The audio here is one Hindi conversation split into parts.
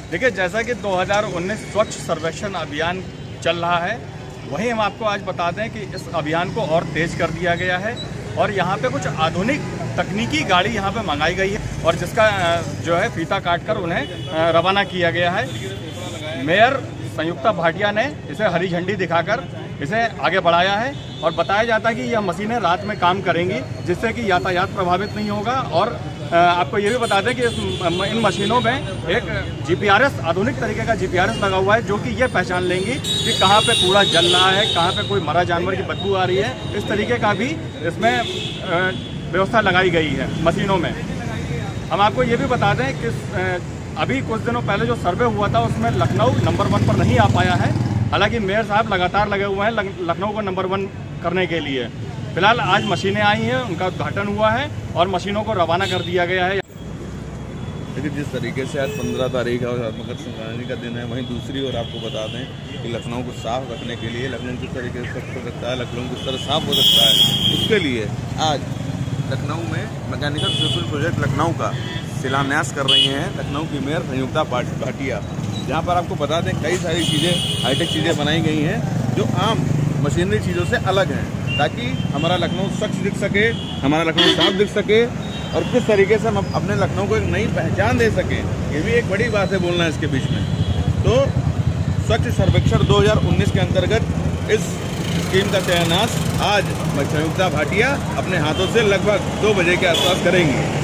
देखिए, जैसा कि 2019 स्वच्छ सर्वेक्षण अभियान चल रहा है, वहीं हम आपको आज बता दें कि इस अभियान को और तेज कर दिया गया है और यहाँ पे कुछ आधुनिक तकनीकी गाड़ी यहाँ पे मंगाई गई है और जिसका जो है फीता काटकर उन्हें रवाना किया गया है। मेयर संयुक्ता भाटिया ने इसे हरी झंडी दिखाकर इसे आगे बढ़ाया है और बताया जाता है कि यह मशीनें रात में काम करेंगी, जिससे कि यातायात प्रभावित नहीं होगा। और आपको ये भी बता दें कि इन मशीनों में एक जीपीआरएस, आधुनिक तरीके का जीपीआरएस लगा हुआ है, जो कि ये पहचान लेंगी कि कहाँ पे कूड़ा जल रहा है, कहाँ पे कोई मरा जानवर की बदबू आ रही है। इस तरीके का भी इसमें व्यवस्था लगाई गई है मशीनों में। हम आपको ये भी बता दें कि अभी कुछ दिनों पहले जो सर्वे हुआ था उसमें लखनऊ नंबर 1 पर नहीं आ पाया है। हालांकि मेयर साहब लगातार लगे हुए हैं लखनऊ को नंबर 1 करने के लिए। फिलहाल आज मशीनें आई हैं, उनका उद्घाटन हुआ है और मशीनों को रवाना कर दिया गया है। लेकिन जिस तरीके से आज 15 तारीख और मकर संक्रांति का दिन है, वहीं दूसरी ओर आपको बता दें कि लखनऊ को साफ रखने के लिए, लखनऊ किस तरीके से स्वच्छ हो सकता है, लखनऊ किस तरह साफ हो सकता है, उसके लिए आज लखनऊ में मैकेनिकल सिविल प्रोजेक्ट लखनऊ का शिलान्यास कर रही हैं लखनऊ की मेयर संयुक्ता भाटिया। जहाँ पर आपको बता दें कई सारी चीज़ें, हाईटेक चीज़ें बनाई गई हैं जो आम मशीनरी चीज़ों से अलग हैं, ताकि हमारा लखनऊ स्वच्छ दिख सके, हमारा लखनऊ साफ दिख सके और किस तरीके से हम अपने लखनऊ को एक नई पहचान दे सकें। ये भी एक बड़ी बात है बोलना इसके बीच में। तो स्वच्छ सर्वेक्षण 2019 के अंतर्गत इस स्कीम का शिलान्यास आज संयुक्ता भाटिया अपने हाथों से लगभग 2 बजे के आसपास करेंगी।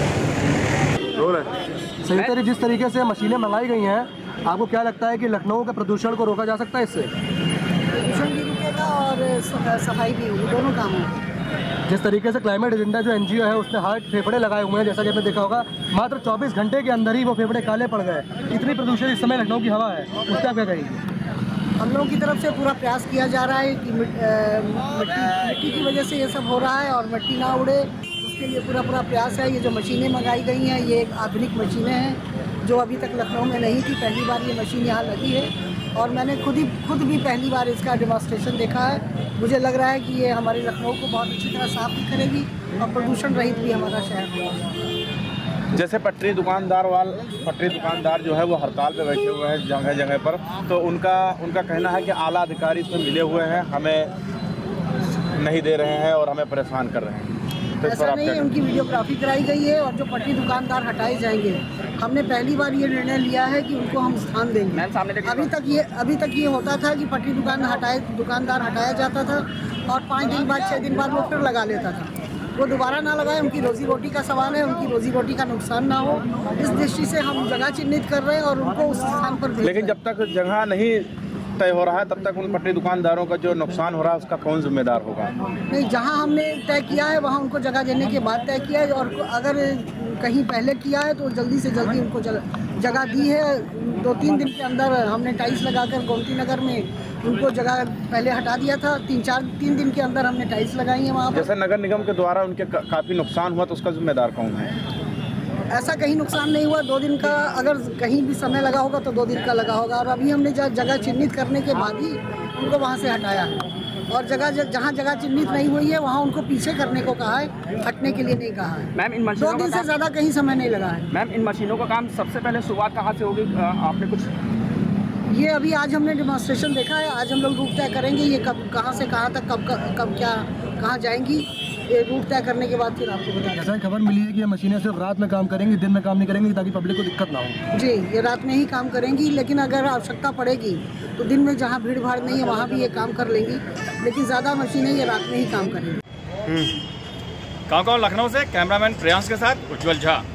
संयुक्ता जी, जिस तरीके से मशीनें मंगाई गई हैं, आपको क्या लगता है कि लखनऊ के प्रदूषण को रोका जा सकता है इससे? प्रदूषण भी रुकेगा और सफाई भी होगी, दोनों काम होंगे। जिस तरीके से क्लाइमेट एजेंडा जो एनजीओ है उसने हार्ट फेफड़े लगाए हुए हैं, जैसा कि आपने देखा होगा, मात्र 24 घंटे के अंदर ही वो फेफड़े काले पड़ गए। इतनी प्रदूषण इस समय लखनऊ की हवा है, उसका क्या कहेंगे? हम लोगों की तरफ से पूरा प्रयास किया जा रहा है कि मिट्टी की वजह से ये सब हो रहा है और मिट्टी ना उड़े, उसके लिए पूरा प्रयास है। ये जो मशीनें मंगाई गई हैं, ये एक आधुनिक मशीनें हैं जो अभी तक लखनऊ में नहीं थी। पहली बार ये मशीन यहाँ लगी है और मैंने खुद भी पहली बार इसका डेमोन्स्ट्रेशन देखा है। मुझे लग रहा है कि ये हमारे लखनऊ को बहुत अच्छी तरह साफ भी करेगी और प्रदूषण रहित भी हमारा शहर होगा। जैसे पटरी दुकानदार जो है वो हड़ताल पे बैठे हुए हैं जगह जगह पर, तो उनका कहना है कि आला अधिकारी इसमें मिले हुए हैं, हमें नहीं दे रहे हैं और हमें परेशान कर रहे हैं। तो ऐसा नहीं है, उनकी वीडियोग्राफी कराई गई है और जो पटरी दुकानदार हटाए जाएंगे, हमने पहली बार ये निर्णय लिया है कि उनको हम स्थान देंगे। अभी तक ये होता था कि पटरी दुकानदार हटाया जाता था और 5 दिन बाद 6 दिन बाद वो फिर लगा लेता था। वो दोबारा ना लगाए, उनकी रोजी रोटी का सवाल है, उनकी रोजी रोटी का नुकसान ना हो, इस दृष्टि से हम जगह चिन्हित कर रहे हैं और उनको उस स्थान पर भेज रहे हैं। लेकिन जब तक जगह नहीं तय हो रहा है तब तक उन पटरी दुकानदारों का जो नुकसान हो रहा है उसका कौन जिम्मेदार होगा? नहीं, जहां हमने तय किया है वहां उनको जगह देने के बाद तय किया है और अगर कहीं पहले किया है तो जल्दी से जल्दी उनको जगह दी है। 2-3 दिन के अंदर हमने टाइल्स लगाकर गोमती नगर में उनको जगह पहले हटा दिया था। 3 दिन के अंदर हमने टाइल्स लगाई है वहाँ पर। जैसे नगर निगम के द्वारा उनके काफ़ी नुकसान हुआ तो उसका जिम्मेदार कौन है? ऐसा कहीं नुकसान नहीं हुआ। 2 दिन का अगर कहीं भी समय लगा होगा तो 2 दिन का लगा होगा और अभी हमने जगह चिन्हित करने के बाद ही उनको वहाँ से हटाया है और जहाँ जगह चिन्हित नहीं हुई है वहाँ उनको पीछे करने को कहा है, हटने के लिए नहीं कहा है। मैम, इन मशीनों 2 दिन से ज़्यादा कहीं समय नहीं लगा है। मैम, इन मशीनों का काम सबसे पहले शुरुआत कहाँ से होगी? आपने कुछ ये अभी आज हमने डेमोन्स्ट्रेशन देखा है, आज हम लोग रूट तय करेंगे ये कहाँ से कहाँ तक कब क्या कहाँ जाएंगी। ये रूट तय करने के बाद फिर आपको बताया। जैसा खबर मिली है कि ये मशीनें सिर्फ रात में काम करेंगी, दिन में काम नहीं करेंगी, ताकि पब्लिक को दिक्कत ना हो। जी, ये रात में ही काम करेंगी, लेकिन अगर आवश्यकता पड़ेगी तो दिन में जहाँ भीड़ भाड़ नहीं है वहाँ भी ये काम कर लेंगी, लेकिन ज़्यादा मशीनें ये रात में ही काम करेंगी। गाँव लखनऊ से कैमरामैन प्रियांश के साथ उज्ज्वल झा।